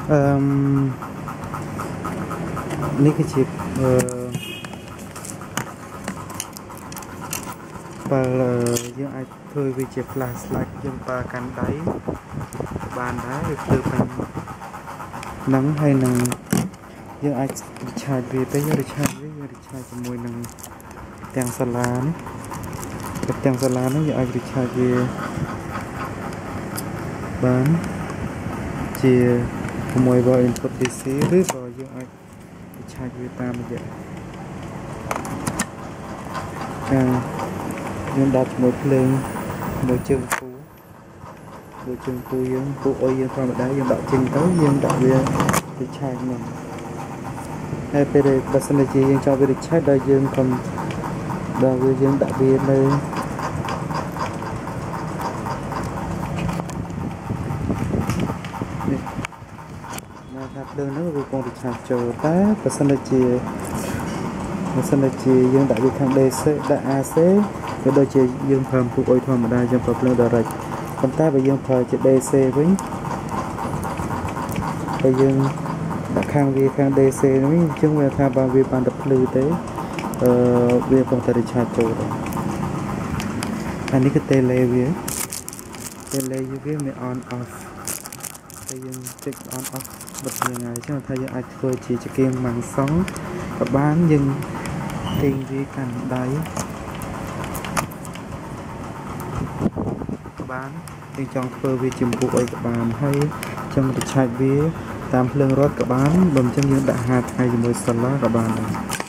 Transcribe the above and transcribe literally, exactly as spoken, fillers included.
um,នេះគឺជាបើយើងអាចធ្វើវាជា flash light យើងប្រើកាន់ដៃបានដែរវាធ្វើពេញហ្នឹងហើយនឹងយើងអាច recharge វាទៅយើង recharge វាយើង recharge ជាមួយនឹងទាំងសាឡានេះទាំងសាឡានេះយើងអាច recharge វាបានជាជាមួយ input ឌី ซี ឬក៏យើងអាច recharge វាតាមរយៈខាងយើងដាក់ជាមួយភ្លើងមួយជើងគូមួយជើងគូយើងគូអុយយើងធម្មតាយើងដាក់ចេញទៅយើងដាក់វា recharge មកហើយពេលបើសិនជាយើងចង់វា recharge ដល់យើងកុំដល់វាយើងដាក់វានៅមកថាភ្លើងហ្នឹងវាកំពុង recharge ចូលតែបើសិនជាបើសិនជាយើងដាក់វាខាង ដេស៊ី ដាក់ អា សី វាដូចជាយើងប្រើពុកអុយធម្មតាយើងប្រើភ្លើង direct ប៉ុន្តែបើយើងប្រើជា ដេស៊ី វិញតែយើងដាក់ខាងវាខាង ដេស៊ី នេះអញ្ចឹងវាថាបើវាបានតែភ្លឺទេអឺវាកំពុងតែ recharge ចូលដែរអានេះគឺ tele វា tele វាមាន on off តែយើងចុច on off បិទយ៉ាងណាអញ្ចឹងថាយើងអាចធ្វើជាចង្កៀងម៉ាំងសង់ក៏បានយើងទាញវាកាន់ដៃក៏បានយើងចង់ធ្វើវាជាពុកអុយក៏បានហើយចង់ recharge វាតាមភ្លើងរត់ក៏បានបើមិនចឹងយើងដាក់ហាលថ្ងៃជាមួយ solar ក៏បានដែរ